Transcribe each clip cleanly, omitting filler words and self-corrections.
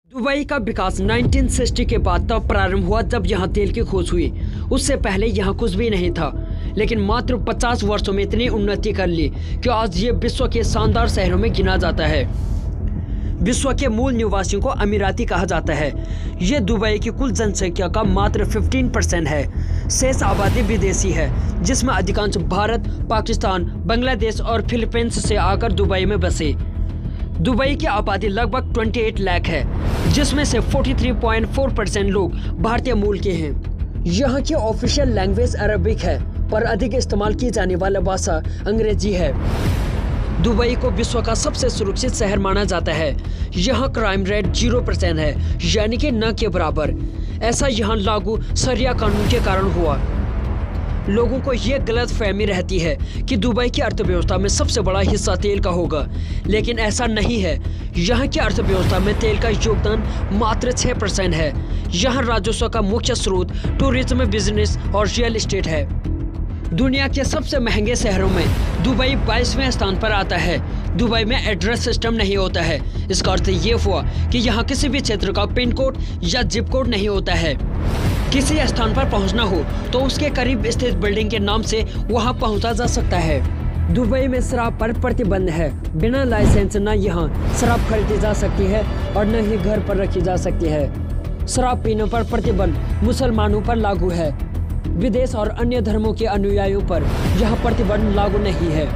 Dubai का विकास 1960 के बाद तब प्रारंभ हुआ जब यहाँ तेल की खोज हुई। उससे पहले यहाँ कुछ भी नहीं था, लेकिन मात्र 50 वर्षों में इतनी उन्नति कर ली कि आज ये विश्व के शानदार शहरों में गिना जाता है। विश्व के मूल निवासियों को अमीराती कहा जाता है। ये दुबई की कुल जनसंख्या का मात्र 15% है। शेष आबादी विदेशी है, जिसमें अधिकांश भारत, पाकिस्तान, बांग्लादेश और फिलीपींस से आकर दुबई में बसे। दुबई की आबादी लगभग 28 लाख है, जिसमें से 43.4% लोग भारतीय मूल के हैं। यहाँ की ऑफिशियल लैंग्वेज अरबिक है, पर अधिक इस्तेमाल की जाने वाला भाषा अंग्रेजी है। दुबई को विश्व का सबसे सुरक्षित शहर माना जाता है। यहाँ क्राइम रेट 0% है, यानी कि न के बराबर। ऐसा यहाँ लागू शरिया कानून के कारण हुआ। लोगों को ये गलत फहमी रहती है कि दुबई की अर्थव्यवस्था में सबसे बड़ा हिस्सा तेल का होगा, लेकिन ऐसा नहीं है। यहाँ की अर्थव्यवस्था में तेल का योगदान मात्र 6% है। यहाँ राजस्व का मुख्य स्रोत टूरिज्म, बिजनेस और रियल एस्टेट है। दुनिया के सबसे महंगे शहरों में दुबई 22वें स्थान पर आता है। दुबई में एड्रेस सिस्टम नहीं होता है। इसका अर्थ ये हुआ कि यहाँ किसी भी क्षेत्र का पिन कोड या जिप कोड नहीं होता है। किसी स्थान पर पहुंचना हो तो उसके करीब स्थित बिल्डिंग के नाम से वहां पहुंचा जा सकता है। दुबई में शराब पर प्रतिबंध है। बिना लाइसेंस न यहाँ शराब खरीदी जा सकती है और न ही घर पर रखी जा सकती है। शराब पीने पर प्रतिबंध मुसलमानों पर लागू है। विदेश और अन्य धर्मों के अनुयायियों पर यह प्रतिबंध लागू नहीं है।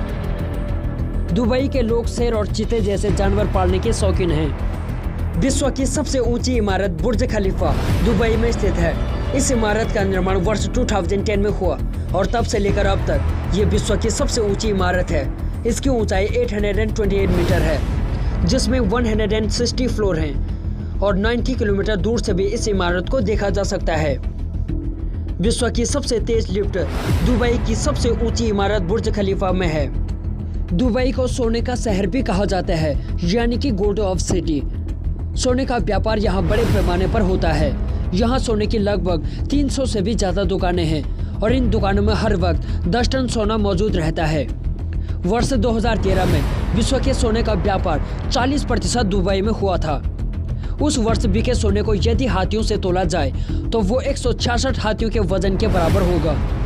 दुबई के लोग शेर और चीते जैसे जानवर पालने के शौकीन हैं। विश्व की सबसे ऊंची इमारत बुर्ज खलीफा दुबई में स्थित है। इस इमारत का निर्माण वर्ष 2010 में हुआ और तब से लेकर अब तक ये विश्व की सबसे ऊंची इमारत है। इसकी ऊंचाई 828 मीटर है, जिसमें 160 फ्लोर हैं और 90 किलोमीटर दूर से भी इस इमारत को देखा जा सकता है। विश्व की सबसे तेज लिफ्ट दुबई की सबसे ऊंची इमारत बुर्ज खलीफा में है। दुबई को सोने का शहर भी कहा जाता है, यानी कि गोल्ड ऑफ सिटी। सोने का व्यापार यहाँ बड़े पैमाने पर होता है। यहाँ सोने की लगभग 300 से भी ज़्यादा दुकानें हैं और इन दुकानों में हर वक्त 10 टन सोना मौजूद रहता है। वर्ष 2013 में विश्व के सोने का व्यापार 40% दुबई में हुआ था। उस वर्ष बिके सोने को यदि हाथियों से तोला जाए तो वो 166 हाथियों के वजन के बराबर होगा।